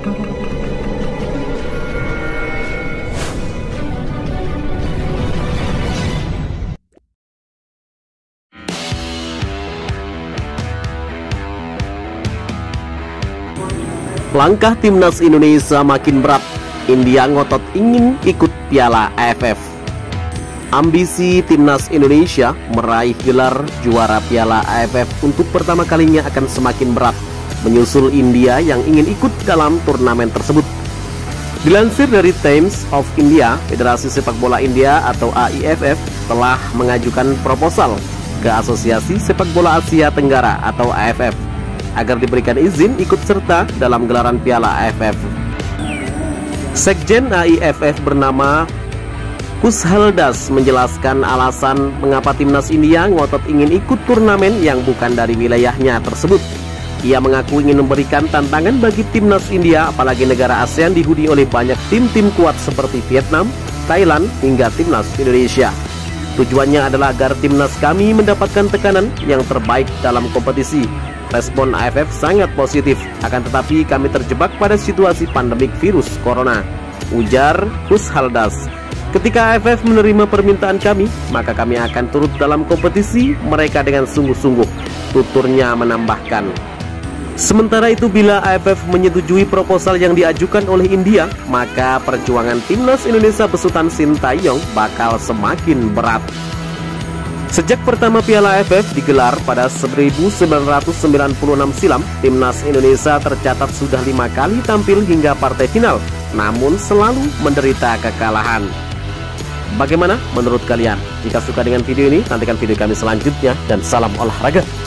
Langkah timnas Indonesia makin berat. India ngotot ingin ikut Piala AFF. Ambisi timnas Indonesia meraih gelar juara Piala AFF untuk pertama kalinya akan semakin berat, menyusul India yang ingin ikut dalam turnamen tersebut. Dilansir dari Times of India, Federasi Sepak Bola India atau AIFF telah mengajukan proposal ke Asosiasi Sepak Bola Asia Tenggara atau AFF agar diberikan izin ikut serta dalam gelaran Piala AFF. Sekjen AIFF bernama Kushaldas menjelaskan alasan mengapa timnas India ngotot ingin ikut turnamen yang bukan dari wilayahnya tersebut. Ia mengaku ingin memberikan tantangan bagi timnas India, apalagi negara ASEAN dihuni oleh banyak tim-tim kuat seperti Vietnam, Thailand, hingga timnas Indonesia. Tujuannya adalah agar timnas kami mendapatkan tekanan yang terbaik dalam kompetisi. Respon AFF sangat positif, akan tetapi kami terjebak pada situasi pandemik virus corona, ujar Kushaldas. Ketika AFF menerima permintaan kami, maka kami akan turut dalam kompetisi mereka dengan sungguh-sungguh, tuturnya menambahkan. Sementara itu, bila AFF menyetujui proposal yang diajukan oleh India, maka perjuangan timnas Indonesia besutan Sintayong bakal semakin berat. Sejak pertama Piala AFF digelar pada 1996 silam, timnas Indonesia tercatat sudah 5 kali tampil hingga partai final, namun selalu menderita kekalahan. Bagaimana menurut kalian? Jika suka dengan video ini, nantikan video kami selanjutnya, dan salam olahraga.